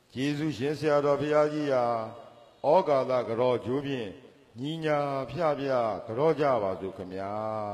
ယေရှုရှင်ဆရာတော်ဘုရားကြီးဟာဩကာသကြောကျိုးဖြင့်ညီညာဖျဖျကြောကြပါစို့ခမညာ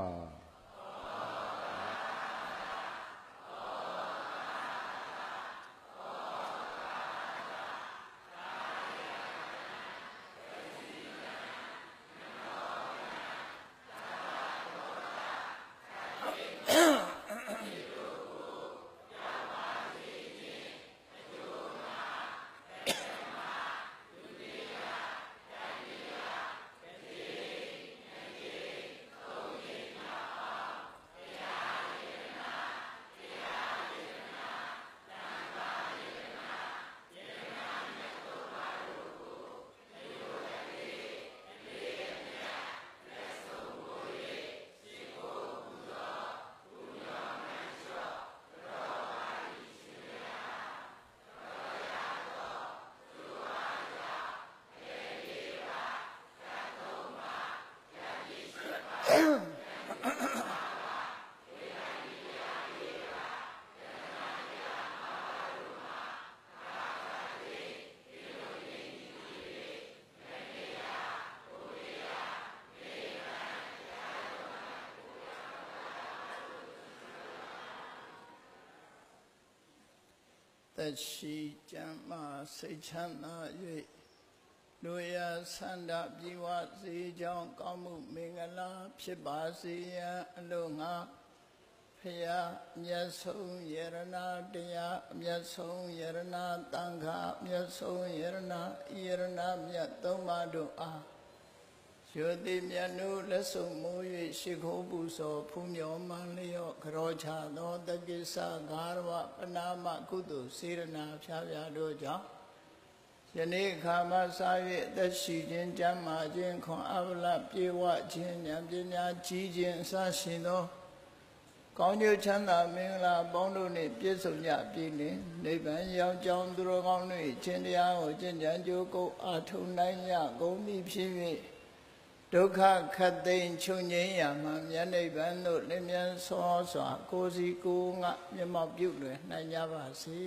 သက်ရှိကျမ်းမာစိတ်ချမ်းသာ၍လူရဆန္ဒပြေဝစေကြောင်းကောင်းမှုမင်္ဂလာဖြစ်ပါစေရန်အလို့ငါဖရာအမြတ်ဆုံးယရနာတရားအမြတ်ဆုံးယရနာတန်ခါအမြတ်ဆုံးယရနာယရနာမြတ်သုံးပါးတို့အားယောတိမြတ်နုလက်ဆုံမိုး၍ရှိခိုးပူဇော်ဖူးမြော်မှန်လျော့ကြောချသောတက္ကိစ္စဂါရဝပနာမကုသိုလ်စေရနာဖြာဖြာတို့ကြောင့်ယနေ့အခါမှစ၍အသက်ရှိခြင်းကျမ်းမာခြင်းခွန်အားဗလပြေဝခြင်းဉာဏ်ပညာကြီးခြင်းအစရှိသောကောင်းကျိုးချမ်းသာမင်္ဂလာပေါင်းတို့နှင့်ပြည့်စုံကြပြီလင်နိဗ္ဗာန်ရောက်ကြောင်းသူတော်ကောင်းတို့ခြင်းတရားကိုကျင့်ကြံကြိုးကိုအားထုတ်နိုင်ကြကုန်ပြီဖြစ်၍ဒုက္ခခတ်သိမ်းချုပ်ငြိမ်းရာမှာမြတ်နိဗ္ဗာန်သို့လင်းမြန်စွာကိုယ်စီကိုယ်ငါမျက်မှောက်ပြုလွယ်နိုင်ကြပါစေ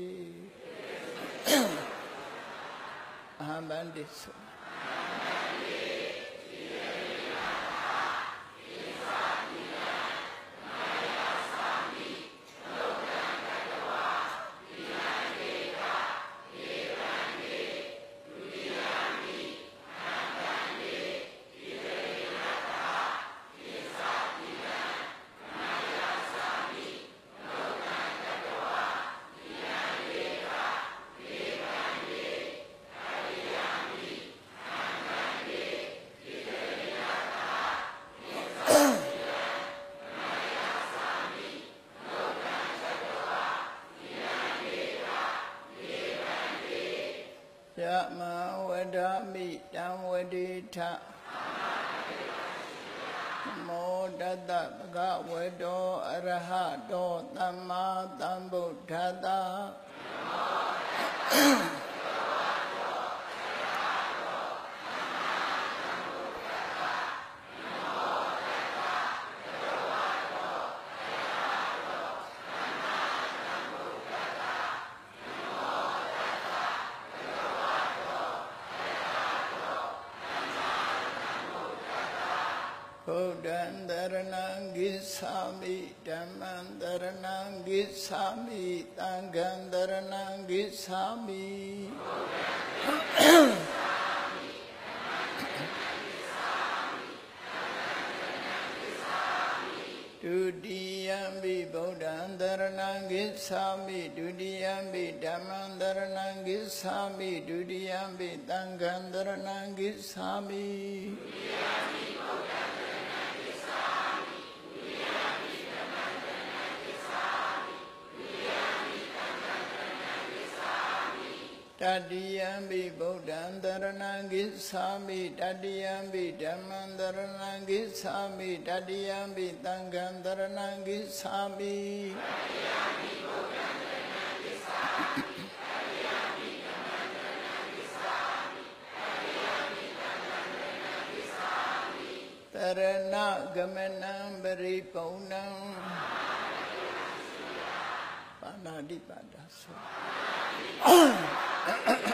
အဟံဗန္တိသုယမဝဒမိတံဝတိထမောတတဗကဝတောအရဟတောသမ္မာသမ္ဗုဒ္ဓတ္တဗုဒ္ဓံတရဏံဂိစ္ဆာမိဓမ္မံတရဏံဂိစ္ဆာမိသံဃံတရဏံဂိစ္ဆာမိဒုတိယံပိဗုဒ္ဓံတရဏံဂိစ္ဆာမိဒုတိယံပိဓမ္မံတရဏံဂိစ္ဆာမိဒုတိယံပိသံဃံတရဏံဂိစ္ဆာမိတတိယံပိဗုဒ္ဓံတရဏံဂိစ္ဆာမိတတိယံပိဓမ္မံတရဏံဂိစ္ဆာမိတတိယံပိသံဃံတရဏံဂိစ္ဆာမိတရဏဂမနံပရိပုံဏံပါဏာတိပါဒသု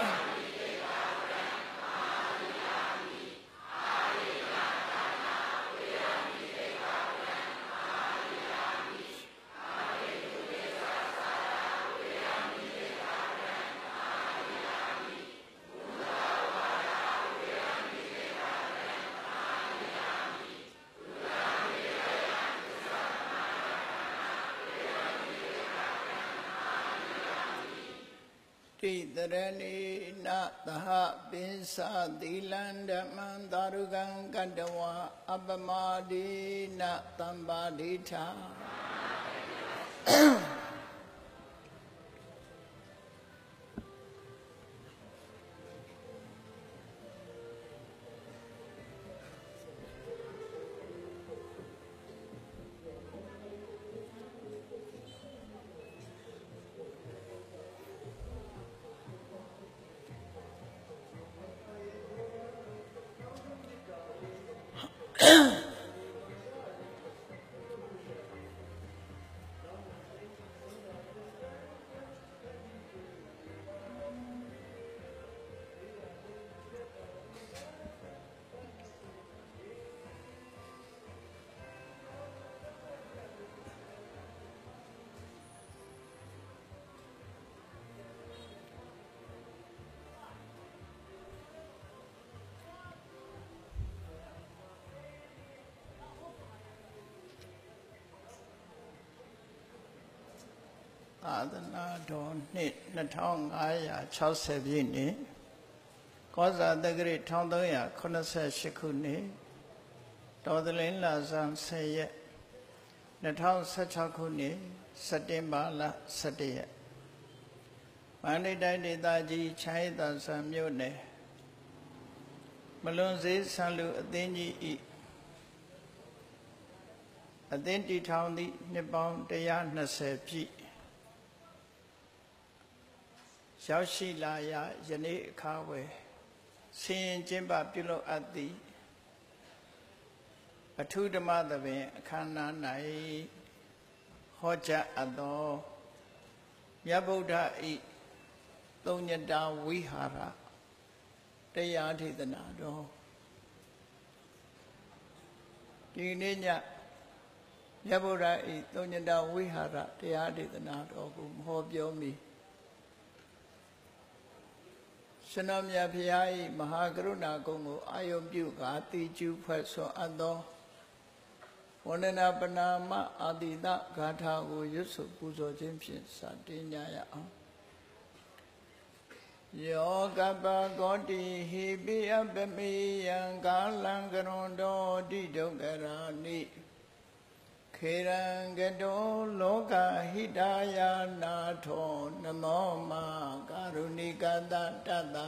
တိတရဏိနသဟပိသသီလံဓမ္မံသာရုကံကတ္တဝါအပမဒိနသံပါဒိဋ္ဌာသာသနာတော်နှစ်2560ပြည့်နှစ်ကောဇာတက္ကရာ1388ခုနှစ်တော်သလင်းလဆန်း10ရက်2016ခုနှစ်စက်တင်ဘာလ17ရက်မန္တလေးတိုင်းဒေသကြီးချမ်းရည်သာဆန်မြို့နယ်မလွန်ဈေးဆန်လူအသင်းကြီးဤအသင်းတည်ထောင်သည့်နှစ်ပေါင်း120ပြည့်ရောက်ရှိလာရာယနေ့အခါဝယ်ဆင်ရင်ကျင်းပပြုလုပ်အပ်သည့်အထုဓမ္မသဘင်အခမ်းအနား၌ဟောကြားအပ်သောမြတ်ဗုဒ္ဓ၏သုံးညတာဝိဟာရတရားဒေသနာတော်ဒီနေ့ညမြတ်ဗုဒ္ဓ၏သုံးညတာဝိဟာရတရားဒေသနာတော်ကိုမဟောပြောမီရှင်တော်မြတ်ဖရာ၏မဟာကရုဏာကုံကိုအာယုံပြုကာတိကျူဖွဲ့ဆွံ့အပ်သောဝန္ဒနာပနာမအာတိတဂါထာကိုရွတ်ဆိုပူဇော်ခြင်းဖြင့်စတင်ကြရအောင်ယောကပကောတိဟိပိအပမေယံကာလံကရွန်တော်တိဒုက္ခရာနိခေရံကတောလောကဟိတယာနာထောနမောမကာရုဏိကတတတ္တ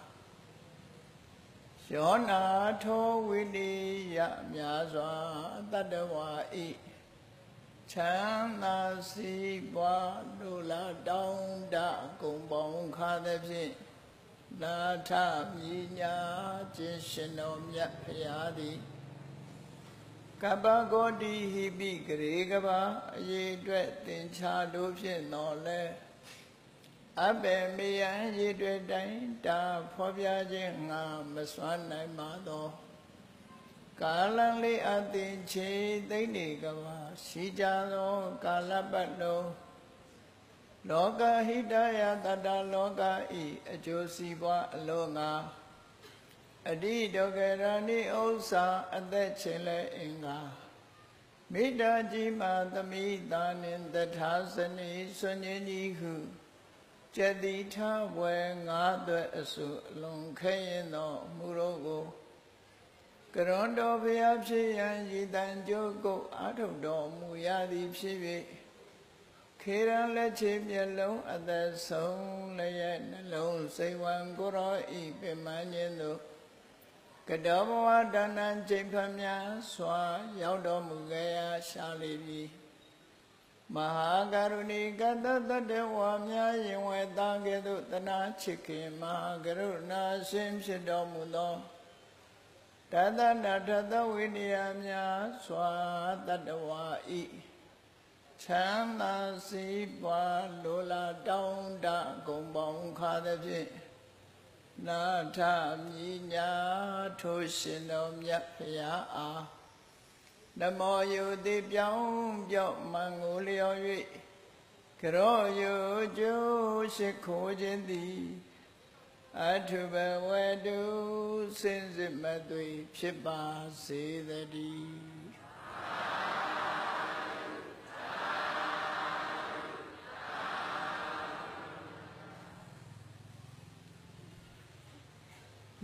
ယောနာထောဝိနိယမြာစွာတတ္တဝါဤချမ်းသာစီးပွားလိုလားတောင်းတကုံပေါင်းခါသည်ဖြင့်နာထမြညာခြင်းရှင်တော်မြတ်ဖရာသည်ကပ္ပဂေါတိဟိပိဂရေကဘာအရေးအတွက်သင်္ချာတို့ဖြင့်တော်လဲအဘေမေယံရေတွေ့တိုင်းတာဖော်ပြခြင်းငါမစွမ်းနိုင်ပါသောကာလံလေးအသင်ချေသိမ့်နေကဘာရှိကြသောကာလပတ်လုံးလောကဟိတယတတ္တလောကဤအကျိုးစီးပွားအလို့ငါအတိဒုက္ခရဏိဥစ္စာအသက်ချင်းလဲအင်္ဂါမိတ္တကြီးမာသမိတာနှင့်တထာဇနီဆွန်ကြီးကြီးဟုကျတိထဝဲငါးသွဲအစုအလုံးခဲရင်သောမူရောကိုကရွန်တော်ဘုရားဖြစ်ရန်ရည်တန်ကြိုးကိုအာထုတ်တော်မူရသည်ဖြစ်၍ခေရန်လက်ချေမျက်လုံးအသက်ဆုံးလည်းရဲ့နှလုံးစိတ်ဝံကိုရောဤပင်မခြင်းသို့ကတောဘဝဒါနံချိန်ဖျားစွာရောက်တော်မူခဲ့ရာရှာလိပြီမဟာကရုဏီကတတတဝါများရင်ဝဲသားကဲ့သို့တနာချစ်ခင်မဟာကရုဏာရှင်ဖြစ်တော်မူသောတသနာထသဝိနည်းများစွာတတဝါဤချမ်းသာစီးပွားလိုလားတောင်းတဂုံပေါင်းခါသည်ဖြင့်နာထမြညာထိုရှင်တော်မြတ်ဖရာအားနမောယုတိပြောင်းပြော့မံကိုလျော်၍ကရောယုကျိုးရှိခိုးခြင်းသည်အထုဘဝတုစင်စစ်မသွေဖြစ်ပါစေတည်း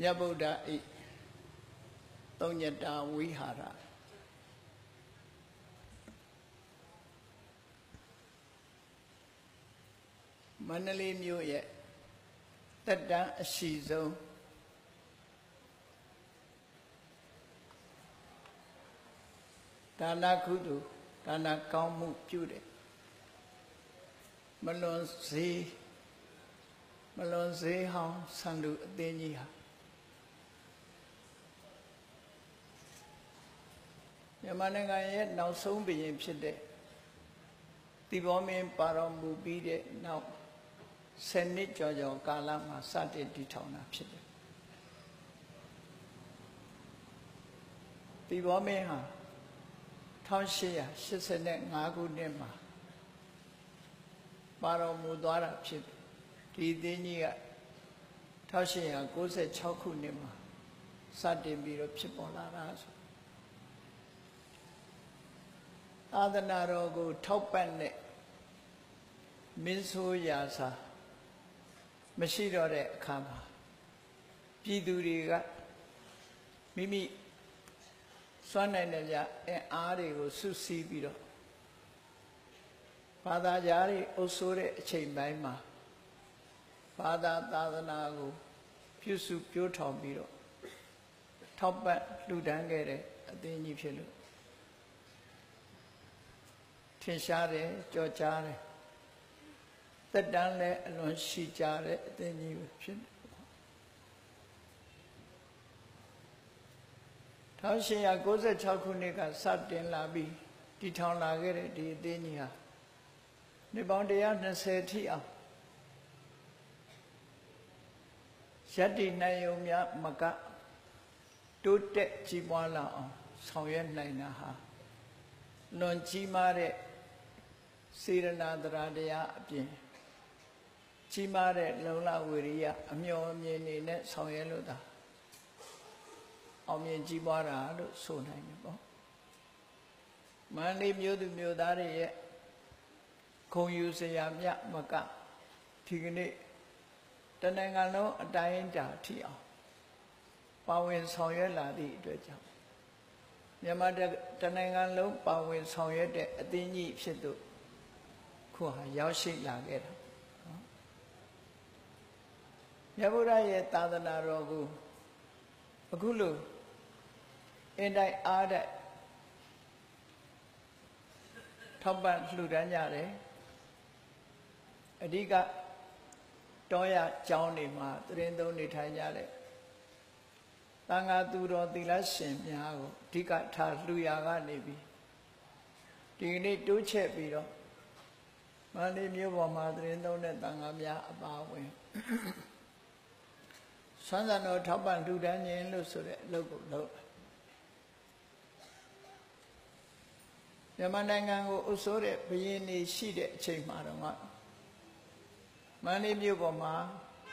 မြတ်ဗုဒ္ဓဤသုံးညတာဝိဟာရမန္တလေးမြို့ရဲ့တက်တန်းအရှိဆုံးဒါနကုသိုလ်ဒါနကောင်းမှုပြုတယ်မလွန်စေးဟောင်းဆန္ဒအသင်းကြီးဟာမြန်မာနိုင်ငံရဲ့နောက်ဆုံးဘုရင်ဖြစ်တဲ့သီပေါမင်းပါတော်မူပြီးတဲ့နောက်10 နှစ်ကျော်ကာလမှာစတင်တည်ထောင်တာဖြစ်တယ်သီပေါမင်းဟာ1885ခုနှစ်မှာပါတော်မူသွားတာဖြစ်တယ်ဒီအသင်းကြီးက1896ခုနှစ်မှာစတင်ပြီးတော့ဖြစ်ပေါ်လာတာဆိုသာသနာတော်ကိုထောက်ပံ့တဲ့မင်းဆိုးရာစာမရှိတော့တဲ့အခါမှာပြည်သူတွေကမိမိစွမ်းနိုင်တဲ့အားတွေကိုစုစည်းပြီးတော့ဘာသာကြားတွေအုပ်စိုးတဲ့အချိန်ပိုင်းမှာဘာသာသာသနာကိုပြုစုပျိုးထောင်ပြီးတော့ထောက်ပံ့လှူဒန်းခဲ့တဲ့အသင်းကြီးဖြစ်လို့ထင်ရှားတယ်ကြော်ကြားတယ်သက်တမ်းလည်းအလွန်ရှိကြတဲ့အသင်းကြီးဖြစ်တယ်1896ခုနှစ်ကစတင်လာပြီးတည်ထောင်လာခဲ့တဲ့ဒီအသင်းကြီးဟာနှစ်ပေါင်း120ထိအောင်ယတ္တိနိုင်ယုံများမကတိုးတက်ကြီးပွားလာအောင်ဆောင်ရွက်နိုင်တာဟာလွန်ကြီးမားတဲ့စေရနာတရားအပြင်ကြီးမားတဲ့လုံလဝိရိယအမျှော်အမြင်တွေနဲ့ဆောင်ရွက်လို့သာအောင်မြင်ကြီးပွားတာလို့ဆိုနိုင်တယ်ပေါ့မန္တလေးမြို့သူမြို့သားတွေရဲ့ဂုဏ်ယူစရာမြတ်မကဒီကနေ့တနိုင်ငံလုံးအတိုင်းအတာထိအောင်ပါဝင်ဆောင်ရွက်လာသည့်အတွက်ကြောင့်မြန်မာတနိုင်ငံလုံးပါဝင်ဆောင်ရွက်တဲ့အသင်းကြီးဖြစ်သူခုဟာရောက်ရှိလာခဲ့တာမြတ်ဗုဒ္ဓရဲ့သာသနာတော်ကိုအခုလိုအင်တိုက်အားတိုက်ထောက်ပံ့လှူဒန်းကြတယ်အဓိကတောရကျောင်းတွေမှာသရင်သုံးနေထိုင်ကြတဲ့သံဃာသူတော်သီလရှင်များကိုအဓိကထားလှူရာကနေပြီးဒီကနေ့တိုးချဲ့ပြီးတော့မန္တလေးမြို့ပေါ်မှာသရင်သုံးတဲ့သံဃာများအပါအဝင်ဆွမ်းဆန်တော်ထောက်ပံ့လှူဒန်းခြင်းလို့ဆိုတဲ့အလုပ်ကိုလုပ်မြန်မာနိုင်ငံကိုအုပ်စိုးတဲ့ဘုရင်တွေရှိတဲ့အချိန်မှာတော့မန္တလေးမြို့ပေါ်မှာ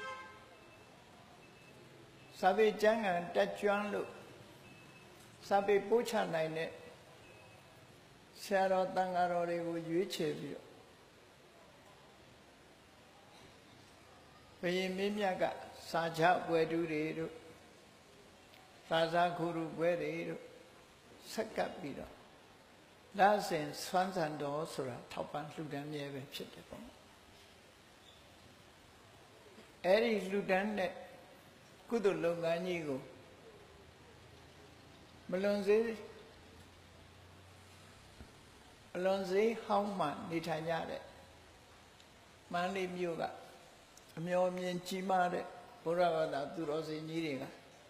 စာပေကျမ်းဂန်တက်ကျွမ်းလို့စာပေပို့ချနိုင်တဲ့ဆရာတော်တန်ဃာတော်တွေကိုရွေးချယ်ပြီးတော့ဘုရင်မင်းမြတ်ကစာချပွဲတူတွေတို့သာသာခုရုပွဲတွေတို့ဆက်ကပ်ပြီးတော့လာစဉ်ဆွမ်းဆန်တော်ဆိုတာထောက်ပံ့လှူဒန်းမြဲပဲဖြစ်တယ်ပေါ့အဲ့ဒီလှူဒန်းတဲ့ကုသိုလ်လုပ်ငန်းကြီးကိုမလွန်စေးဟောင်းမှနေထိုင်ကြတဲ့မန္တလေးမြို့ကအမျှော်မြင်ကြီးမားတဲ့ဘုရားဘာသာသူတော်စင်ကြီးတွေက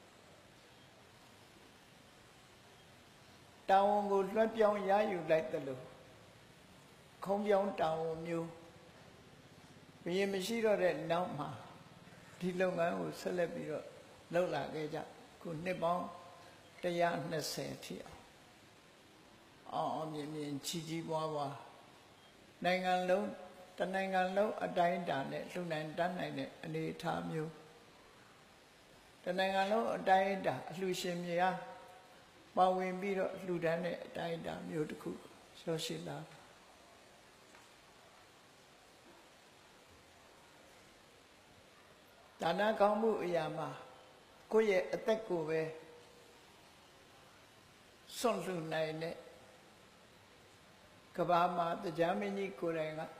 တာဝန်ကိုလွှဲပြောင်းရယူလိုက်တယ်လို့ခုံးပြောင်းတာဝန်မျိုးဘုရင်မရှိတော့တဲ့နောက်မှာဒီလုပ်ငန်းကိုဆက်လက်ပြီးတော့လုပ်လာခဲ့ကြခုနှစ်ပေါင်း120ထိအောင်မြင်ကြီးပွားနိုင်ငံလုံးတနိုင်ငံလုံးအတိုင်းအတာနဲ့လှူနိုင်တတ်နိုင်တဲ့အနေအထားမျိုးတနိုင်ငံလုံးအတိုင်းအတာအလှူရှင်များပါဝင်ပြီးတော့လှူဒန်းတဲ့အတိုင်းအတာမျိုးတစ်ခုရရှိလာဒါနကောင်းမှုအရာမှာကိုယ့်ရဲ့အသက်ကိုပဲစွန့်လှူနိုင်တဲ့ကဘာမှာတရားမင်းကြီးကိုယ်တိုင်က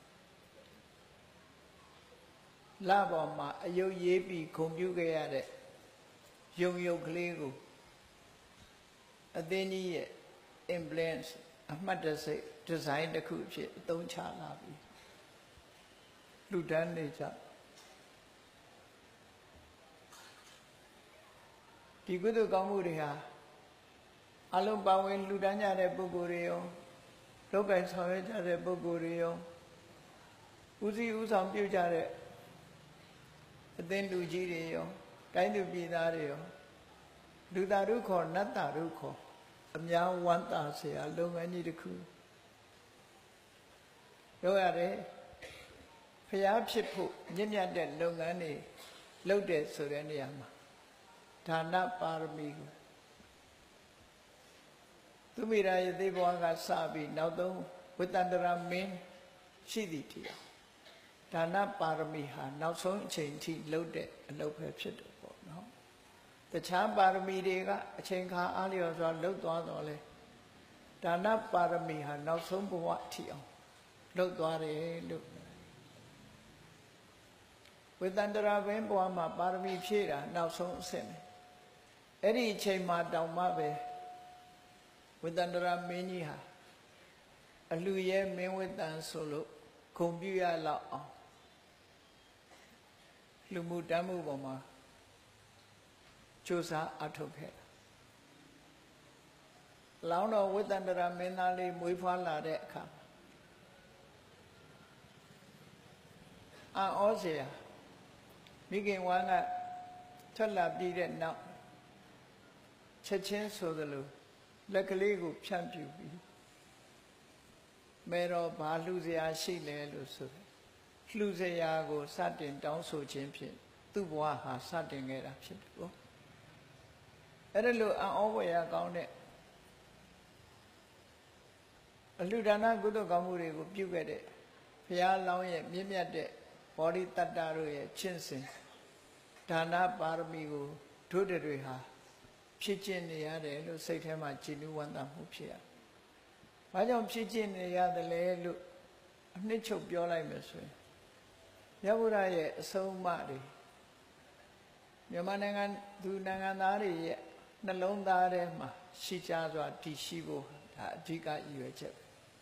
လာပေါ်မှာအယုတ်ရေးပြီးဂုံပြုခဲ့ရတဲ့ယုံယုတ်ကလေးကိုအသင်းကြီးရဲ့ influence အမှတ်တစိတ်ဒီဇိုင်းတစ်ခုအဖြစ်အသုံးချလာပြီလူတန်းနေကြဒီကုသိုလ်ကောင်းမှုတွေဟာအလုံးပါဝင်လူတန်းကြတဲ့ပုဂ္ဂိုလ်တွေရောလောကီဆောင်ရွက်ကြတဲ့ပုဂ္ဂိုလ်တွေရောဦးစီးဦးဆောင်ပြုကြတဲ့အသင်းလူကြီးတွေရောတိုင်းသူပြည်သားတွေရောလူသားတို့ခေါ်နတ်သားတို့ခေါ်အများဝမ်းသာเสียလုပ်ငန်းကြီးတစ်ခုလုပ်ရတယ်ဖျားဖြစ်ဖို့မြင့်မြတ်တဲ့လုပ်ငန်းတွေလုပ်တဲ့ဆိုတဲ့နေရာမှာဒါနပါရမီကိုသူမိရာရဲ့သေဘဝကစပြီးနောက်ဆုံးဝိတ္တန္တရာမင်းရှိသည့်တရားဒါနပါရမီဟာနောက်ဆုံးအချိန်ထိလုပ်တဲ့အလုပ်ပဲဖြစ်တယ်ပေါ့နော်တခြားပါရမီတွေကအချိန်ခါအားလျော်စွာလုပ်သွားတော့လေဒါနပါရမီဟာနောက်ဆုံးဘဝအထိအောင်လုပ်သွားတယ်လို့ဝိတ္တန္တရာဘင်းဘဝမှာပါရမီဖြည့်တာနောက်ဆုံးအဆင့်ပဲအဲ့ဒီအချိန်မှာတောင်မှပဲဝိတ္တန္တရာမင်းကြီးဟာအလှရဲ့မင်းဝိတ္တန်ဆိုလို့ဂုံပြရလောက်အောင်လူမှုတမ်းမှုပေါ်မှာကြိုးစားအထောက်ခဲ့လောင်းတော်ဝိတ္တန္တရာမင်းသားလေးမွေးဖွားလာတဲ့အခါဩเสียမိခင်ဝမ်းကထွက်လာပြီးတဲ့နောက်ချက်ချင်းဆိုသလိုလက်ကလေးကိုဖြန့်ပြူပြီးမဲတော့ဘာလှူစရာရှိလဲလို့ဆိုတယ်လှူစရာကိုစတင်တောင်းဆိုခြင်းဖြင့်သူ့ဘဝဟာစတင်ခဲ့တာဖြစ်တယ်ပေါ့အဲ့ဒါလို့အံ့ဩဖွယ်ရကောင်းတဲ့အလှူဒါနကုသိုလ်ကောင်းမှုတွေကိုပြုခဲ့တဲ့ဘုရားလောင်းရဲ့မြင့်မြတ်တဲ့ဘောဓိတတ္တတို့ရဲ့ချင့်စဉ်ဒါနပါရမီကိုတို့တွေဟာဖြစ်ကျင့်နေရတယ်လို့စိတ်ထဲမှာကြည်နူးဝမ်းသာမှုဖြစ်ရ။ဘာကြောင့်ဖြစ်ကျင့်နေရတယ်လဲလို့အနှစ်ချုပ်ပြောလိုက်မယ်ဆိုရင်မြတ်ဗုဒ္ဓရဲ့အဆုံးအမတွေမြန်မာနိုင်ငံသူနိုင်ငံသားတွေရဲ့နှလုံးသားထဲမှာရှိကြစွာတည်ရှိဖို့ဒါအဓိကရည်ရွယ်ချက်ပဲ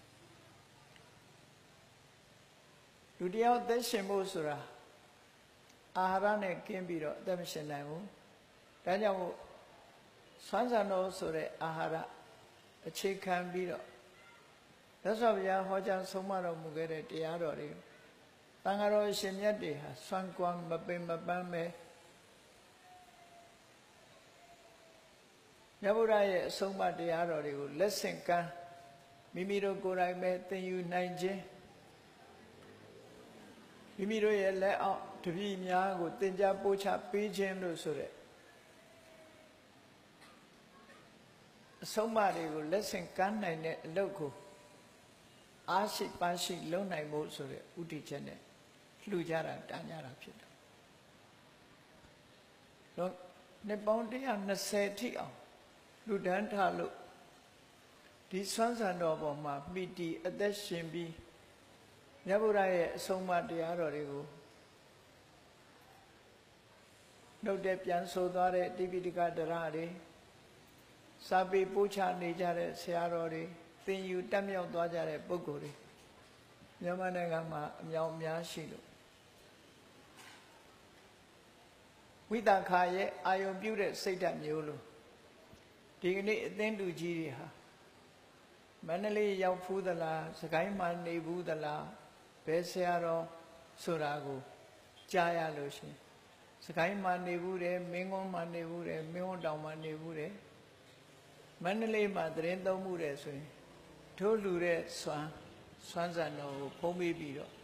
။လူတယောက်သက်ရှင်ဖို့ဆိုတာအာဟာရနဲ့ကင်းပြီးတော့အသက်မရှင်နိုင်ဘူး။ဒါကြောင့်မို့ဆွမ်းဆန်တော်ဆိုတဲ့အာဟာရအခြေခံပြီးတော့သက်စွာဘုရားဟောကြားဆုံးမတော်မူခဲ့တဲ့တရားတော်တွေတန်ဃာတော်ရှင်မြတ်တွေဟာဆွမ်းကွမ်းမပင်မပန်းပဲမြတ်ဗုဒ္ဓရဲ့အဆုံးအမတရားတော်တွေကိုလက်ဆင့်ကမ်းမိမိတို့ကိုယ်တိုင်ပဲသင်ယူနိုင်ခြင်းမိမိတို့ရဲ့လက်အောက်တပည့်များကိုသင်ကြားပို့ချပေးခြင်းလို့ဆိုတဲ့အဆုံးအမတွေကိုလက်ဆင့်ကမ်းနိုင်တဲ့အလုပ်ကိုအားရှိပါရှိလုပ်နိုင်ဖို့ဆိုတဲ့ဥတီချက်နဲ့လှူကြတာတားကြတာဖြစ်တယ်။တော့နှစ်ပေါင်း120ထိအောင်လူဒန်းထလို့ဒီဆွမ်းဆန်တော်ပေါ်မှာမိတီအသက်ရှင်ပြီးမြတ်ဗုဒ္ဓရဲ့အဆုံးအမတရားတော်တွေကိုနှုတ်တဲ့ပြန်ဆိုသွားတဲ့တိပိဋကဒရတွေစာပေပို့ချနေကြတဲ့ဆရာတော်တွေသင်ယူတက်မြောက်သွားကြတဲ့ပုဂ္ဂိုလ်တွေမြန်မာနိုင်ငံမှာအများအများရှိလို့ဝိသခာရဲ့အာယုံပြုတဲ့စိတ်ဓာတ်မျိုးလို့ဒီကနေ့အသင်းလူကြီးတွေဟာမန္တလေးရောက်ဖူးသလားစကိုင်းမှာနေဘူးသလားဘယ်ဆရာတော်ဆိုတာကိုကြားရလို့ရှိရင်စကိုင်းမှာနေဘူးတယ်မင်းကုန်းမှာနေဘူးတယ်မင်းဝတောင်မှာနေဘူးတယ်မန္တလေးမှာသတင်းသုံးမှုတယ်ဆိုရင်ထိုးလူတဲ့ဆွမ်းဆန်တော်ကိုဖုံးပေးပြီးတော့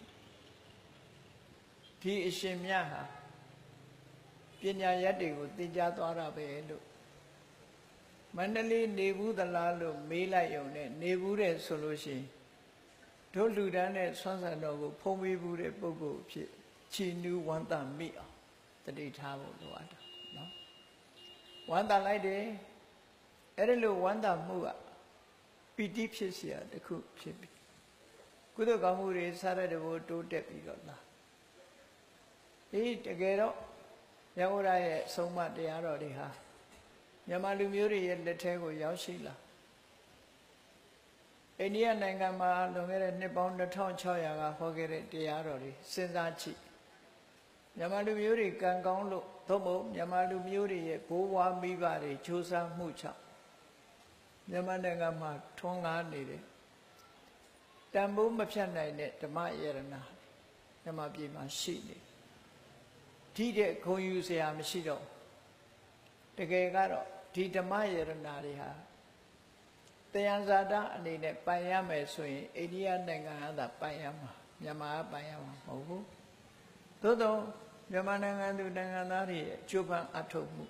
ဒီအရှင်မြတ်ဟာပညာရက်တွေကိုသင်ကြားသွားတာပဲလို့မန္တလေးနေဘူးသလားလို့မေးလိုက်ရုံနဲ့နေဘူးတဲ့ဆိုလို့ရှိရင်တို့လူတန်းနဲ့ဆွမ်းဆန်တော်ကိုဖုံးပေးဘူးတဲ့ပုဂ္ဂိုလ်ဖြစ်ချီနူးဝမ်းသာမိအောင်တတိထားဖို့လိုအပ်တာနော်ဝမ်းသာလိုက်တယ်အဲ့ဒါလို့ဝမ်းသာမှုကပီတိဖြစ်เสียတခုဖြစ်ပြီကုသိုလ်ကောင်းမှုတွေစားရတဲ့ဘို့တိုးတက်ပြီးတော့လားဒီတကယ်တော့မြတ်ဗုဒ္ဓရဲ့အဆုံးအမတရားတော်တွေဟာမြန်မာလူမျိုးတွေရဲ့လက်ထဲကိုရောက်ရှိလာအိန္ဒိယနိုင်ငံမှာလွန်ခဲ့တဲ့နှစ်ပေါင်း2600ကဟောခဲ့တဲ့တရားတော်တွေစဉ်းစားကြည့်မြန်မာလူမျိုးတွေကံကောင်းလို့သို့မဟုတ်မြန်မာလူမျိုးတွေရဲ့ဘိုးဘွားမိဘတွေကြိုးစားမှုကြောင့်မြန်မာနိုင်ငံမှာထွန်းကားနေတယ်တန်ဖိုးမဖြတ်နိုင်တဲ့ဓမ္မယရဏမြန်မာပြည်မှာရှိနေဒီတဲ့ဂုဏ်ယူစရာမရှိတော့တကယ်ကတော့ဒီဓမ္မယရဏတွေဟာတရားဇာတာအနေနဲ့ပိုင်ရမယ်ဆိုရင်အိန္ဒိယနိုင်ငံကသာပိုင်ရမှာမြန်မာကပိုင်ရမှာမဟုတ်ဘူးသို့တော့မြန်မာနိုင်ငံသူနိုင်ငံသားတွေရဲ့ကြိုးပမ်းအထောက်မှု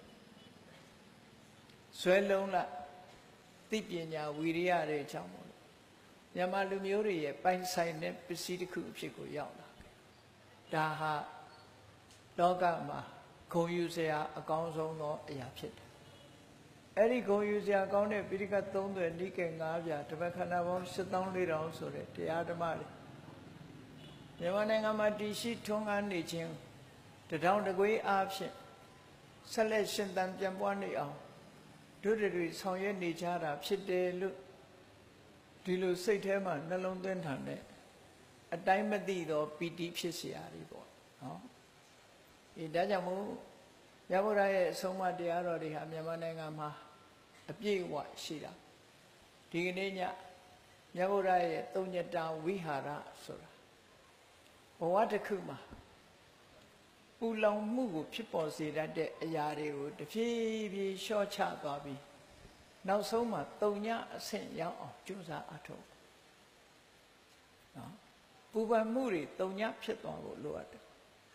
ဆွဲလုံးလာသိပညာဝိရိယတွေကြောင့်မို့လို့မြန်မာလူမျိုးတွေရဲ့ပိုင်ဆိုင်တဲ့ပစ္စည်းတစ်ခုအဖြစ်ကိုရောက်လာဒါဟာလောကမှာဂုဏ်ယူစရာအကောင်းဆုံးသောအရာဖြစ်တယ်အဲ့ဒီဂုဏ်ယူစရာကောင်းတဲ့ပိဋကတ်3သွယ်နိကေ9ပြာတပတ်ခန္ဓာပေါင်း7400ဆိုတဲ့တရားဓမ္မတွေမြန်မာနိုင်ငံမှာတည်ရှိထွန်းကားနေခြင်းတထောင်တကွေးအားဖြင့်ဆက်လက်ရှင်သန်ပြန်ပွားနေအောင်တို့တွေဆောင်ရွက်နေကြတာဖြစ်တယ်လို့ဒီလိုစိတ်ထဲမှာနှလုံးသွင်းထားတဲ့အတိုင်းမသိသောပီတိဖြစ်เสียတွေပေါ့နော်ဒီဒါကြောင့်မို့မြတ်ဗုဒ္ဓရဲ့အဆုံးအမတရားတော်တွေဟာမြန်မာနိုင်ငံမှာအပြည့်အဝရှိတာဒီကနေ့ညမြတ်ဗုဒ္ဓရဲ့သုံးညတာဝိဟာရဆိုတာဘဝတစ်ခုမှာပူလောင်မှုကိုဖြစ်ပေါ်စေတတ်တဲ့အရာတွေကိုတဖြည်းဖြည်းလျှော့ချသွားပြီးနောက်ဆုံးမှာတုံညအဆင့်ရောက်အောင်ကြိုးစားအထောက်နော်ပူပန်မှုတွေတုံညဖြစ်သွားဖို့လိုအပ်တယ်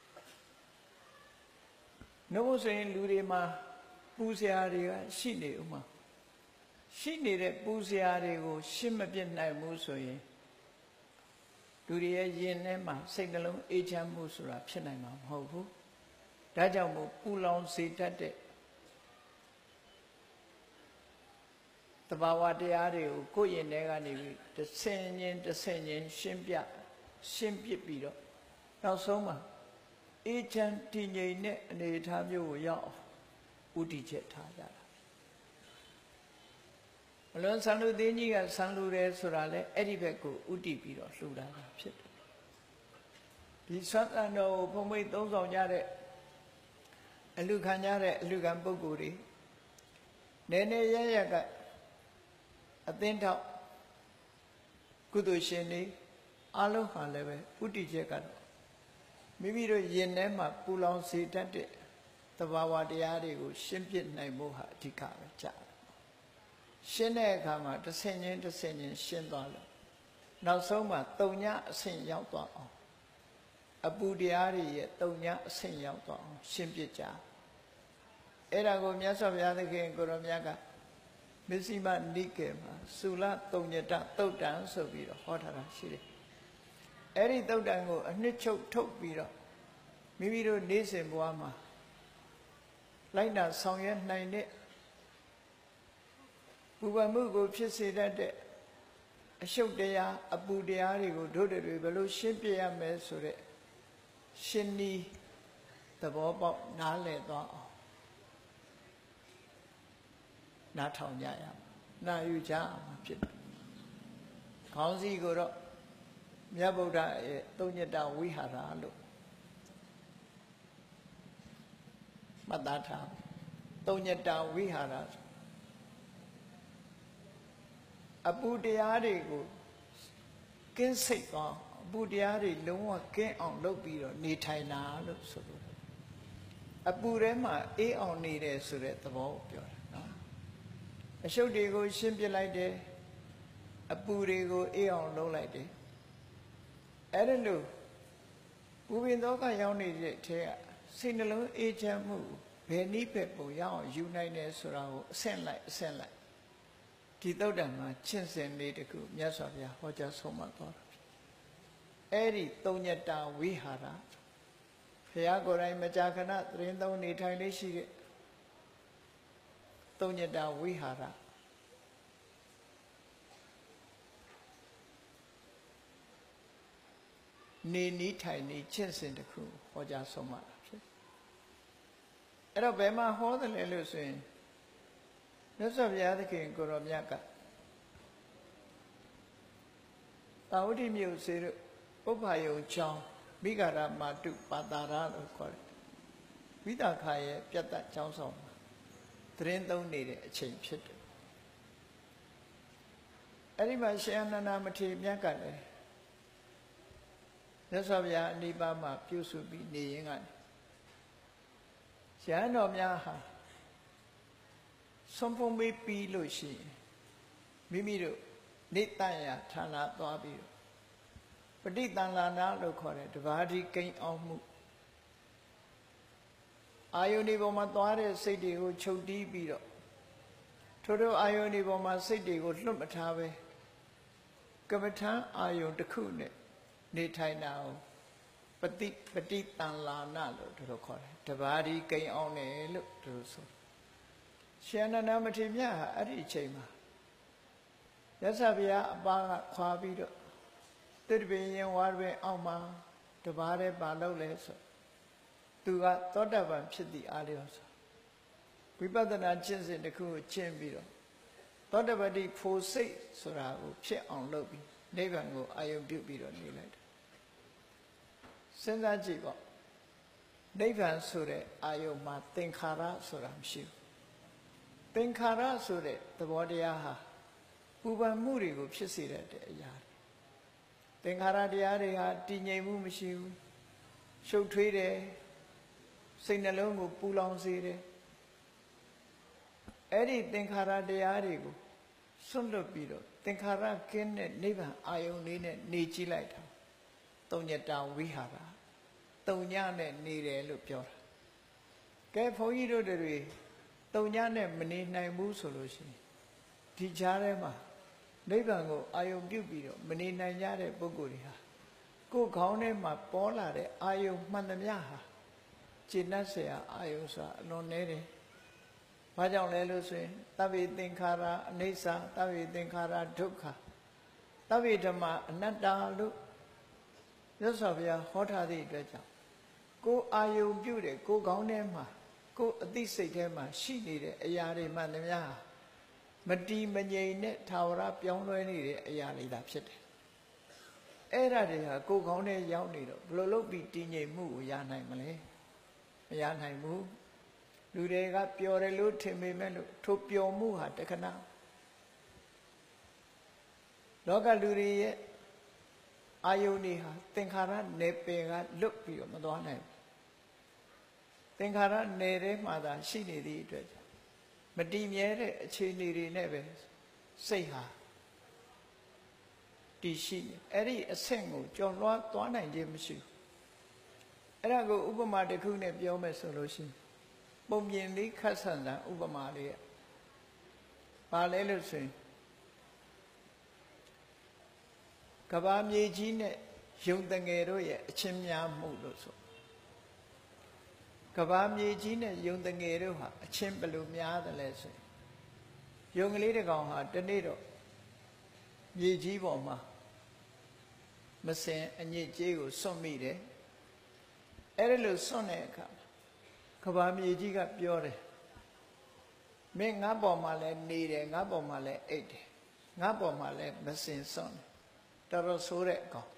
နှုတ်ဆိုရင်လူတွေမှာပူစရာတွေကရှိနေဥမှာရှိနေတဲ့ပူစရာတွေကိုရှင်းမပြတ်နိုင်ဘူးဆိုရင်လူတွေရဲ့ရင်ထဲမှာစိတ်နှလုံးအေးချမ်းမှုဆိုတာဖြစ်နိုင်မှာမဟုတ်ဘူးဒါကြောင့်မို့ပူလောင်စေတတ်တဲ့တဘာဝတရားတွေကိုကိုယ့်ရင်ထဲကနေပြီးတစ်ဆင့်ချင်းရှင်းပြစ်ပြီးတော့နောက်ဆုံးမှာအေးချမ်းတည်ငြိမ်တဲ့အနေအထားမျိုးကိုရောက်ဥတည်ချက်ထားကြတာမလွန်ဆန်လူသိကြီးကဆန်လူတယ်ဆိုတာလေအဲ့ဒီဘက်ကိုဥတည်ပြီးတော့လှူတာဖြစ်တယ်ဒီဆွမ်းတန်တော်ကိုဘုံမိတ်သုံးဆောင်ကြတဲ့အလူခံကြတဲ့အလူခံပုဂ္ဂိုလ်တွေနေနေရရကအသင်းထောက်ကုသိုလ်ရှင်တွေအလုံးဟာလည်းပဲဥတည်ချက်ကတော့မိမိတို့ယင်ထဲမှာပူလောင်စေတတ်တဲ့သဘာဝတရားတွေကိုရှင်းပြနိုင်ဖို့ဟာအဓိကပဲကြာတယ်ရှင်းတဲ့အခါမှာတစ်ဆင့်ချင်းရှင်းသွားလို့နောက်ဆုံးမှာတုံညအဆင့်ရောက်သွားအောင်အပူတရားတွေရဲ့တုံညအဆင့်ရောက်သွားအောင်ရှင်းပြကြအဲ့ဒါကိုမြတ်စွာဘုရားသခင်ကိုရောမြတ်ကမစ္စည်းမနိကေမှာသုလတုံညတသုတ်တံဆိုပြီးတော့ဟောထားတာရှိတယ်အဲ့ဒီသုတ်တံကိုအနှစ်ချုပ်ထုတ်ပြီးတော့မိမိတို့နေ့စဉ်ဘဝမှာလိုက်တာဆောင်ရွက်နိုင်တဲ့ပူပန်မှုကိုဖြစ်စေတတ်တဲ့အရှုပ်တရားအပူတရားတွေကိုတို့တွေဘယ်လိုရှင်းပြရမလဲဆိုတဲ့ရှင်းနီးသဘောပေါက်နားလည်သွားအောင်နားထောင်ကြရမှာနာယူကြမှာဖြစ်တယ်ခေါင်းစည်းကိုတော့မြတ်ဗုဒ္ဓရဲ့သုံးညတာဝိဟာရလို့မှတ်သားထားသုံးညတာဝိဟာရအပူတရားတွေကိုကင်းစိတ်သွားအပူတရားတွေလုံးဝကင်းအောင်လုပ်ပြီးတော့နေထိုင်တာလို့ဆိုလို့အပူထဲမှာအေးအောင်နေတယ်ဆိုတဲ့သဘောကိုပြောတာနော်အရှုပ်တွေကိုရှင်းပြလိုက်တယ်အပူတွေကိုအေးအောင်လုပ်လိုက်တယ်အဲ့ဒါလို့ပူပင်သောကရောက်နေတဲ့ထဲကစိတ်နှလုံးအေးချမ်းမှုဘယ်နည်းပဲပုံရအောင်ယူနိုင်တယ်ဆိုတာကိုအဆင့်လိုက်ဒီသုတ်တံမှာချင့်စဉ်လေးတခုမြတ်စွာဘုရားဟောကြားဆုံးမသွားတာဖြစ်အဲ့ဒီသုံးညတာဝိဟာရဘုရားကိုယ်တိုင်မကြာခဏသရင်သုံးနေထိုင်လေးရှိတဲ့သုံးညတဝိဟာရနေနီးထိုင်နေကျင့်စဉ်တစ်ခုဟောကြားဆုံးမတာဖြစ်အဲ့တော့ဘယ်မှာဟောတယ်လဲလို့ဆိုရင်မြတ်စွာဘုရားသခင်ကိုရောမြတ်ကတာဝတိမြို့စေတို့ဥပ္ပါယုံချောင်းမိဂရမတုပါတာရလို့ခေါ်တယ်ဝိသခာရဲ့ပြတ်သက်ကျောင်းဆောင်သတင်းသုံးနေတဲ့အချိန်ဖြစ်တယ်အဲ့ဒီမှာရှင်အနန္ဒမထေရမြတ်ကလည်းမြတ်စွာဘုရားအနိဗ္ဗာန်မှာပြုစုပြီးနေရင်ကနေရဟန်းတော်များဟာဆုံးဖုံးပေးပြီးလို့ရှိရင်မိမိတို့နေတန်ရဌာနသွားပြီးတော့ပဋိသင်္လာနာလို့ခေါ်တဲ့တဘာတိကိန်းအောင်မှုအာယုန်ဒီပေါ်မှာသွားတဲ့စိတ်တွေကိုချုပ်တီးပြီးတော့ထို့အာယုန်ဒီပေါ်မှာစိတ်တွေကိုလွတ်မထားပဲကမ္မထံအာယုန်တစ်ခုနဲ့နေထိုင်တာကိုပဋိသင်္လာနာလို့တို့ခေါ်တယ်တဘာတိကိန်းအောင်တယ်လို့တို့ဆိုရှင်အနန္ဒမထေရမြတ်ဟာအဲ့ဒီအချိန်မှာရသဗျာအပါကခွာပြီးတော့သစ်ပင်ရင်ဝါပင်အောက်မှာတဘာတဲ့ပါလို့လဲဆိုသူကသောတပန်ဖြစ်သည့်အားလျော်ဆိုဝိပဿနာကျင့်စဉ်တစ်ခုကိုကျင့်ပြီးတော့သောတပတိဖို့စိတ်ဆိုတာကိုဖြစ်အောင်လုပ်ပြီးနိဗ္ဗာန်ကိုအာရုံပြုပြီးတော့နေလိုက်တယ်စဉ်းစားကြည့်ပေါ့နိဗ္ဗာန်ဆိုတဲ့အာယုံမှာသင်္ခါရဆိုတာမရှိဘူးသင်္ခါရဆိုတဲ့သဘောတရားဟာပူပန်မှုတွေကိုဖြစ်စေတဲ့အရာသင်္ခါရတရားတွေဟာတည်ငြိမ်မှုမရှိဘူးရှုပ်ထွေးတယ်စိတ်နှလုံးကိုပူလောင်စေတယ်အဲ့ဒီသင်္ခါရတရားတွေကိုစွန့်လွတ်ပြီးတော့သင်္ခါရကင်းတဲ့နိဗ္ဗာန်အာယုန်လေးနဲ့နေကြည့်လိုက်တာသုံးညတဝိဟာရသုံးညနဲ့နေတယ်လို့ပြောတာကဲဘုန်းကြီးတို့တွေသုံးညနဲ့မနေနိုင်ဘူးဆိုလို့ရှိရင်ဒီကြားထဲမှာနိဗ္ဗာန်ကိုအာယုံပြုပြီးတော့မနေနိုင်ကြတဲ့ပုဂ္ဂိုလ်တွေဟာကိုယ်ခေါင်းထဲမှာပေါ်လာတဲ့အာယုံမှန်သမျှဟာကျင့်တတ်เสียအာယုံဆိုတာအလွန်နေတယ်။ဘာကြောင့်လဲလို့ဆိုရင်သဗ္ဗေသင်္ခါရအနိစ္စသဗ္ဗေသင်္ခါရဒုက္ခသဗ္ဗေဓမ္မအနတ္တလို့မြတ်စွာဘုရားဟောထားသည့်အတွက်ကြောင့်ကိုယ်အာယုံပြုတဲ့ကိုယ်ခေါင်းထဲမှာကိုယ်အသိစိတ်ထဲမှာရှိနေတဲ့အရာတွေမှန်သမျှမတီးမငြိမ်နဲ့ထာဝရပြောင်းလဲနေတဲ့အရာတွေသာဖြစ်တယ်။အဲ့ဒါတွေဟာကိုယ်ကောင်းထဲရောက်နေတော့ဘယ်လိုလုပ်ပြီးတည်ငြိမ်မှုကိုရနိုင်မလဲ။မရနိုင်ဘူး။လူတွေကပျော်တယ်လို့ထင်ပေမဲ့လို့ထိုပျော်မှုဟာတခဏလောကလူတွေရဲ့အာယုန်တွေဟာသင်္ခါရနယ်ပယ်ကလွတ်ပြီးတော့မသွားနိုင်ဘူး။သင်္ခါရနယ်ထဲမှာသာရှိနေသည့်အတွက်မတည်မြဲတဲ့အခြေအနေတွေနဲ့ပဲစိတ်ဟာတည်ရှိနေအဲ့ဒီအဆင့်ကိုကျော်လွှားသွားနိုင်ခြင်းမရှိဘူးအဲ့ဒါကိုဥပမာတစ်ခုနဲ့ပြောမယ်ဆိုလို့ရှိရင်ပုံပြင်လေးခတ်ဆန်ဆန်ဥပမာလေးอ่ะဘာလဲလို့ဆိုရင်ကဘာမြေကြီးနဲ့ယုံတငယ်တို့ရဲ့အချင်းများမှုလို့ဆိုကဘာမြေကြီးနဲ့ယုံတငယ်တို့ဟာအချင်းဘယ်လိုများတယ်လဲဆိုရင်ယုံကလေးတစ်ကောင်ဟာတနေ့တော့မြေကြီးပေါ်မှာမစင်အညစ်အကြေးကိုစွန့်မိတယ်အဲ့ဒါလို့စွန့်တဲ့အခါကဘာမြေကြီးကပြောတယ်မင်းငါပေါ်မှာလဲနေတယ်ငါပေါ်မှာလဲအိတ်တယ်ငါပေါ်မှာလဲမစင်စွန့်တယ်တော်တော်ဆိုးတဲ့အကောင်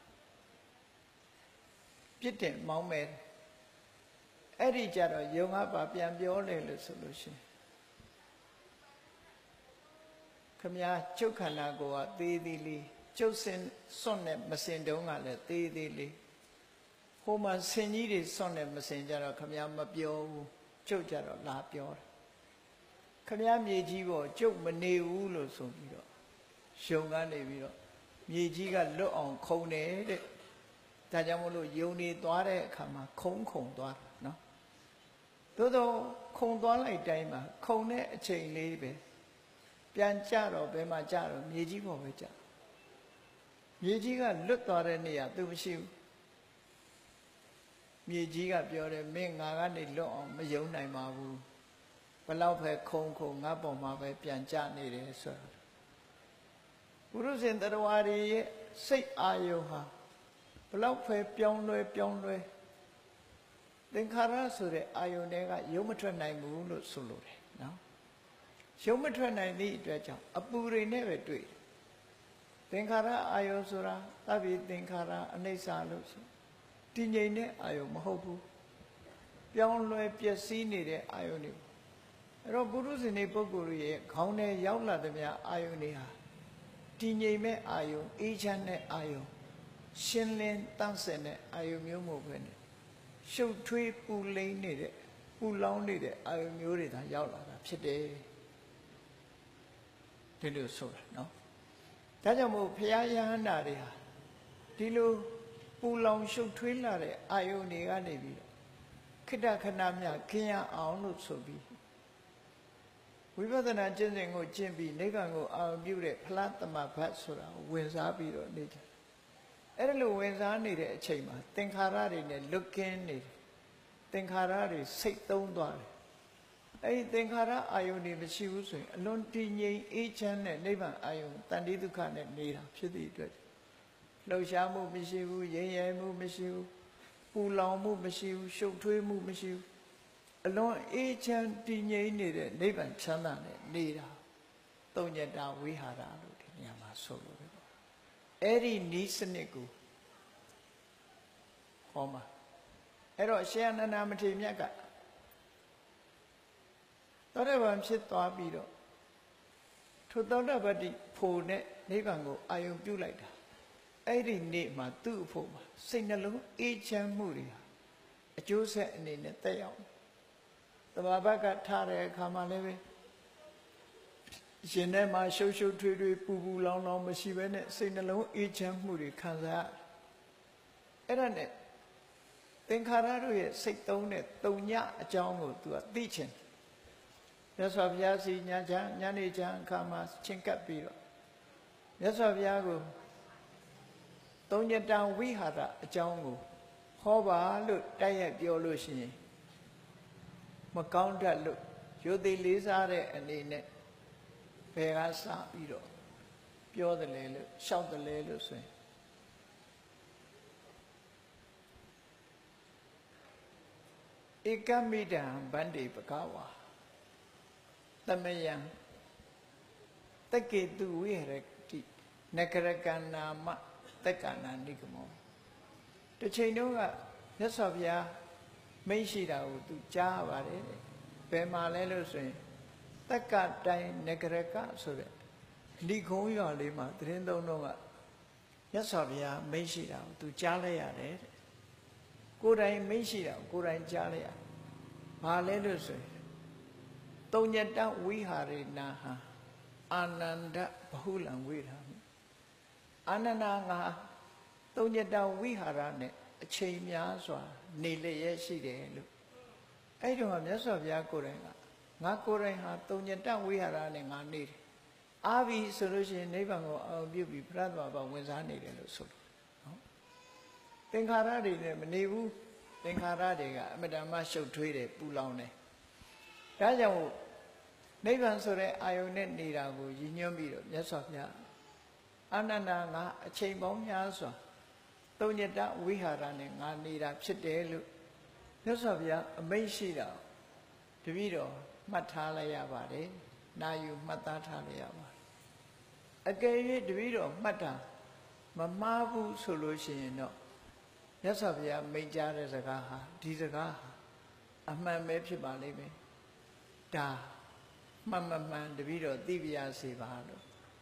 ပြစ်တင်မောင်းမယ်အဲ့ဒီကြတော့ယုံကပါပြန်ပြောလေလို့ဆိုလို့ရှိရင်ခမည်းကျုပ်ခန္ဓာကိုယ်ကသေးသေးလေးကျုပ်စင်စွန့်နဲ့မစင်တုံးကလည်းသေးသေးလေးဟိုမှာစင်ကြီးတွေစွန့်နဲ့မစင်ကြတော့ခမည်းမပြောဘူးကျုပ်ကြတော့လာပြောတယ်ခမည်းမြေကြီးပေါ်ကျုပ်မနေဘူးလို့ဆိုပြီးတော့ယုံကနေပြီးတော့မြေကြီးကလွတ်အောင်ခုံတယ်တဲ့ဒါကြောင့်မို့လို့ယုံနေသွားတဲ့အခါမှာခုံသွားတာနော်သို့တော့ခုံသွားလိုက်တိုင်းမှာခုံတဲ့အချိန်လေးပဲပြန်ကြတော့ဘယ်မှာကြတော့မြေကြီးပေါ်ပဲကြမြေကြီးကလွတ်သွားတဲ့နေရာသူမရှိဘူးမြေကြီးကပြောတယ်မင်းငါကနေလွတ်အောင်မယုံနိုင်ပါဘူးဘလောက်ပဲခုံငါပေါ်မှာပဲပြန်ကြနေတယ်ဆိုတာပုရုဇဉ်တရားဝါတွေရဲ့စိတ်အာယုဟာဘလောက်ပဲပြောင်းလဲသင်္ခါရဆိုတဲ့အာယုတွေကရုပ်မထွက်နိုင်ဘူးလို့ဆိုလိုတယ်နော်ရုပ်မထွက်နိုင်သည့်အတွက်ကြောင့်အပူတွေနဲ့ပဲတွေ့သင်္ခါရအာယုဆိုတာသဗ္ဗေသင်္ခါရအနိစ္စလို့ဆိုတည်ငြိမ်တဲ့အာယုမဟုတ်ဘူးပြောင်းလဲပျက်စီးနေတဲ့အာယုတွေအဲ့တော့ပုရုဇဉ်တွေပုဂ္ဂိုလ်ရဲ့ခေါင်းထဲရောက်လာတဲ့များအာယုတွေဟာတည်ငြိမ်မဲ့အာယုအေးချမ်းတဲ့အာယုရှင်းလင်းတန့်စင်တဲ့အာယုမျိုးမဟုတ်ဘဲနဲ့ရှုပ်ထွေးပူလိမ့်နေတဲ့ပူလောင်နေတဲ့အာယုမျိုးတွေသာရောက်လာတာဖြစ်တယ်ဒီလိုဆိုတာနော်ဒါကြောင့်မို့ဘုရားယဟန္တာတွေဟာဒီလိုပူလောင်ရှုပ်ထွေးလာတဲ့အာယုတွေကနေပြီးတော့ခိတ္တခဏမြခင်းရအောင်လို့ဆိုပြီးဝိပဿနာကျင့်စဉ်ကိုကျင့်ပြီးနိဗ္ဗာန်ကိုအာရုံပြုတဲ့ဖလားသမဘတ်ဆိုတာကိုဝင်စားပြီးတော့နေကြအဲ့ဒါလိုဝင်စားနေတဲ့အချိန်မှာသင်္ခါရတွေနဲ့လွတ်ကင်းနေတယ်သင်္ခါရတွေစိတ်သုံးသွားတယ်အဲ့ဒီသင်္ခါရအာယုန်တွေမရှိဘူးဆိုရင်အလွန်တည်ငြိမ်အေးချမ်းတဲ့နိဗ္ဗာန်အာယုန်တန်တိဒုက္ခနဲ့နေတာဖြစ်သည့်အတွက်လှုပ်ရှားမှုမရှိဘူးရဲရဲမှုမရှိဘူးပူလောင်မှုမရှိဘူးရှုပ်ထွေးမှုမရှိဘူးအလွန်အေးချမ်းတည်ငြိမ်နေတဲ့နိဗ္ဗာန်ချမ်းသာနဲ့နေတာသုံးညတာဝိဟာရလို့ဒီနေရာမှာဆိုလို့ပဲပေါ့အဲ့ဒီနီးစနစ်ကိုဟောမှာအဲ့တော့ရှင်အနန္ဒာမထေရမြတ်ကသောတာပန်ဖြစ်သွားပြီးတော့ထိုသောတာပတ္တိဖို့နဲ့နိဗ္ဗာန်ကိုအာယုံပြုလိုက်တာအဲ့ဒီနေ့မှာသူ့အဖို့မှာစိတ်နှလုံးအေးချမ်းမှုတွေဟာအကျိုးဆက်အနေနဲ့တက်ရောက်သဘာဝကထားတဲ့အခါမှာလည်းပဲရှင်ထဲမှာရှုပ်ထွေးပူလောင်မရှိဘဲနဲ့စိတ်နှလုံးအေးချမ်းမှုတွေခံစားအဲ့ဒါနဲ့သင်္ခါရတို့ရဲ့စိတ်သုံးတဲ့တုံညအကြောင်းကိုသူကသိချင်မြတ်စွာဘုရားစီညနေချမ်းအခါမှာချင်းကပ်ပြီးတော့မြတ်စွာဘုရားကိုသုံးညတံဝိဟာရအကြောင်းကိုဟောပါလို့တိုက်ရိုက်ပြောလို့ရှိရင်မကောင်းတတ်လို့ရိုသေလေးစားတဲ့အနေနဲ့ဘယ်ကစပြီးတော့ပြောတယ်လေလို့ရှောက်တယ်လေလို့ဆိုရင်ဧကမိတံဗန္တိပကဝါသမယံတက္ကေတုဝိဟရတိနဂရကနာမတက္ကနာနိဂမောတစ်ချိန်တုန်းကမြတ်စွာဘုရားမိန့်ရှိတာကိုသူကြားပါတယ်ဘယ်မှာလဲလို့ဆိုရင်တက္ကတိုင်းနဂရကဆိုတဲ့ဏိခုံးရွာလေးမှာသတင်းသုံးတော့ကမြတ်စွာဘုရားမိန့်ရှိတာကိုသူကြားလိုက်ရတယ်ကိုယ်တိုင်မိန့်ရှိတာကိုယ်တိုင်ကြားလိုက်ရဘာလဲလို့ဆိုရင်သုံးညတဝိဟာရေနာဟအာနန္ဒဘဟုလံဝိရာမိအာနန္ဒငါသုံးညတဝိဟာရနဲ့အချိန်များစွာနေလျက်ရှိတယ်လို့အဲ့ဒီမှာမြတ်စွာဘုရားကိုယ်တိုင်ကငါကိုယ်တိုင်ဟာသုံးညတဝိဟာရနဲ့ငါနေတယ်အားပြီဆိုလို့ရှိရင်နိဗ္ဗာန်ကိုအောင်ပြုပြီးပရသဘာဝင်စားနေတယ်လို့ဆိုလို့နော်သင်္ခါရတွေနဲ့မနေဘူးသင်္ခါရတွေကအမတ္တမရှုပ်ထွေးတယ်ပူလောင်တယ်ဒါကြောင့်နိဗ္ဗာန်ဆိုတဲ့အာယုန်နဲ့နေတာကိုရည်ညွှန်းပြီးတော့မြတ်စွာဘုရားအာနန္ဒာငါအချိန်ပေါင်းများစွာသုံးညတဝိဟာရနဲ့ငါနေတာဖြစ်တယ်လို့မြတ်စွာဘုရားအမိန့်ရှိတာတပည့်တော်မှတ်ထားလိုက်ရပါတယ်နာယူမှတ်သားထားလိုက်ရပါတယ်အကယ်၍တပည့်တော်မှတ်တာမမှားဘူးဆိုလို့ရှိရင်တော့မြတ်စွာဘုရားမိန့်ကြားတဲ့စကားဟာဒီစကားဟာအမှန်ပဲဖြစ်ပါလိမ့်မယ်ဒါမှန်တပည့်တော်သိပြရစေပါလို့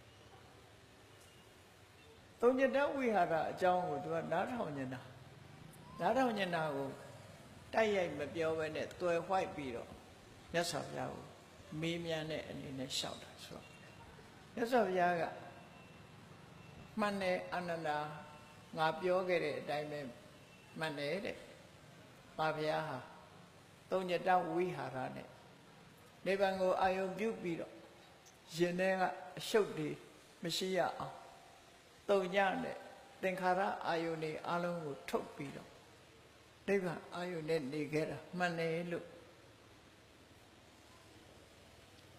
သုံးညတဝိဟာရအကြောင်းကိုသူကနားထောင်နေတာကိုတိုက်ရိုက်မပြောဘဲနဲ့တွယ်ဝှိုက်ပြီးတော့မြတ်စွာဘုရားကိုမေးမြန်းတဲ့အနေနဲ့လျှောက်တာဆိုတော့မြတ်စွာဘုရားကမှန်တယ်အာနန္ဒာငါပြောခဲ့တဲ့အတိုင်းပဲမှန်တယ်တဲ့။ဘာဘုရားဟာသုံးညတဝိဟာရနဲ့နိဗ္ဗာန်ကိုအာယုံပြုပြီးတော့ရင်ထဲကအရှုပ်တွေမရှိရအောင်သုံးညနဲ့သင်္ခါရအာယုန်တွေအလုံးကိုထုတ်ပြီးတော့နိဗ္ဗာန်အာယုန်နဲ့နေခဲ့တာမှန်တယ်လို့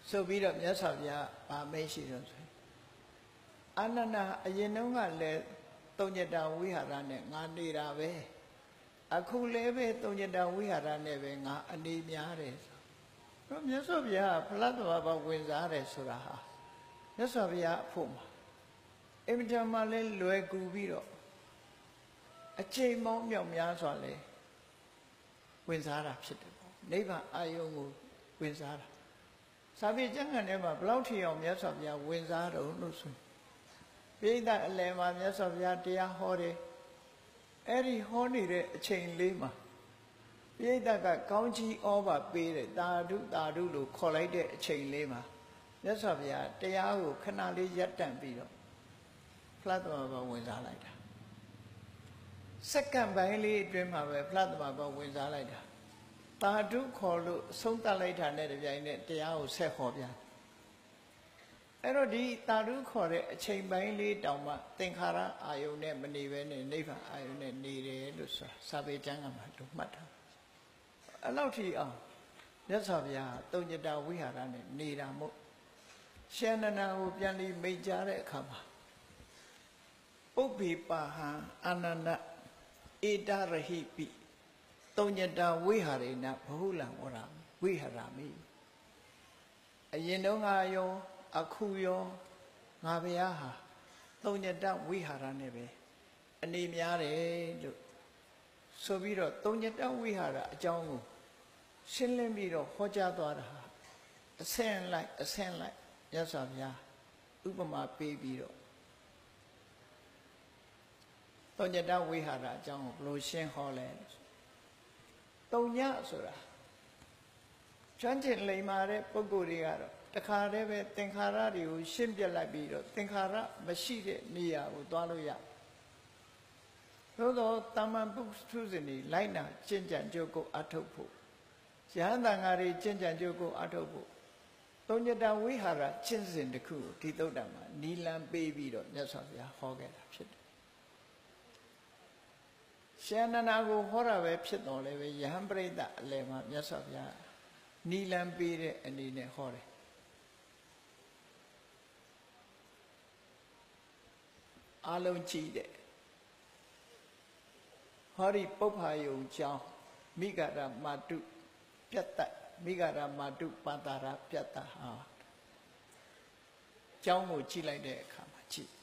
ဆိုပြီးတော့မြတ်စွာဘုရားဗာမေးရှိတော့ဆိုအာနန္ဒာအရင်တုန်းကလည်းသုံးညတာဝိဟာရနဲ့ငါနေတာပဲအခုလည်းပဲသုံးညတာဝိဟာရနဲ့ပဲငါအနေများတယ်ဆိုတော့မြတ်စွာဘုရားဖလားတော်ဘာဝင်စားတယ်ဆိုတာဟာမြတ်စွာဘုရားအဖို့မှာအင်မတန်မှလည်းလွယ်ကူပြီးတော့အချိန်မောင်းမြောက်များစွာလဲဝင်စားတာဖြစ်တယ်ပေါ့နိဗ္ဗာန်အာယုံကိုဝင်စားတာစာပေကျမ်းဂန်ထဲမှာဘလောက်ထီအောင်မြတ်စွာဘုရားဝင်စားတော့လို့ဆိုပိဋကအလယ်မှာမြတ်စွာဘုရားတရားဟောတယ်အဲ့ဒီဟောနေတဲ့အချိန်လေးမှာပိဋကကောင်းကြီးဩဘာပေးတယ်တာဓုတာဓုလို့ခေါ်လိုက်တဲ့အချိန်လေးမှာမြတ်စွာဘုရားတရားကိုခဏလေးရပ်တန့်ပြီးတော့ဖလားသမဘာဝင်စားလိုက်တာစက္ကန့်ပိုင်းလေးအတွင်းမှာပဲဖလားသမဘာဝင်စားလိုက်တာတာဓုခေါ်လို့ဆုံးသတ်လိုက်တာနဲ့တပြိုင်နက်တရားကိုဆက်ဟောပြန်အဲ့တော့ဒီတာဓုခေါ်တဲ့အချိန်ပိုင်းလေးတောင်မှသင်္ခါရအာယုန်နဲ့မနေဘဲနဲ့နိဗ္ဗာန်အာယုန်နဲ့နေတယ်လို့ဆိုတာစာပေကျမ်းကမှာတို့မှတ်ထားအဲ့လောက်ထိအောင်မြတ်စွာဘုရားသုံးညတာဝိဟာရနဲ့နေတာမို့ရှန္ဒနာကိုပြန်ပြီးမိတ်ကြတဲ့အခါမှာပုပ္ပိပါဟံအာနန္ဒဧတရဟိပိသုံးညတာဝိဟာရေနဘဟုလံဝရဝိဟာရမိအရင်တုန်းကရောအခုရောငါဘုရားဟာသုံးညတဝိဟာရနဲ့ပဲအနေများတယ်လို့ဆိုပြီးတော့သုံးညတဝိဟာရအကြောင်းကိုရှင်းလင်းပြီးတော့ဟောကြားသွားတာဟာအဆင့်လိုက်မြတ်စွာဘုရားဥပမာပေးပြီးတော့သုံးညတဝိဟာရအကြောင်းကိုဘယ်လိုရှင်းဟောလဲသုံးညဆိုတာကျွမ်းကျင်လိမ္မာတဲ့ပုဂ္ဂိုလ်တွေကတော့တခါတည်းပဲသင်္ခါရတွေကိုရှင်းပြလိုက်ပြီးတော့သင်္ခါရမရှိတဲ့နေရာကိုသွားလို့ရသို့သောတာမန်ပုထုဇဉ်တွေလိုက်နာကျင့်ကြံကြိုးကိုအထုတ်ဖို့ယဟန်တန်ဃာတွေကျင့်ကြံကြိုးကိုအထုတ်ဖို့သုံးညတာဝိဟာရကျင့်စဉ်တစ်ခုကိုဒီသုတ်တံမှာနီလန်ပေးပြီးတော့မြတ်စွာဘုရားဟောခဲ့တာဖြစ်တယ်ရှန္ဒနာကိုဟောတာပဲဖြစ်တော်လဲပဲယဟန်ပရိသတ်အလယ်မှာမြတ်စွာဘုရားနီလန်ပေးတဲ့အနေနဲ့ဟောတယ်အလုံးကြည့်တဲ့ဟောဒီပုပ္ပာယုံကြောင်းမိဂရမာတုပြတ်တတ်မိဂရမာတုပန္တာရပြတ်တတ်ဟာကြောင်းကိုကြည့်လိုက်တဲ့အခါမှာကြည့်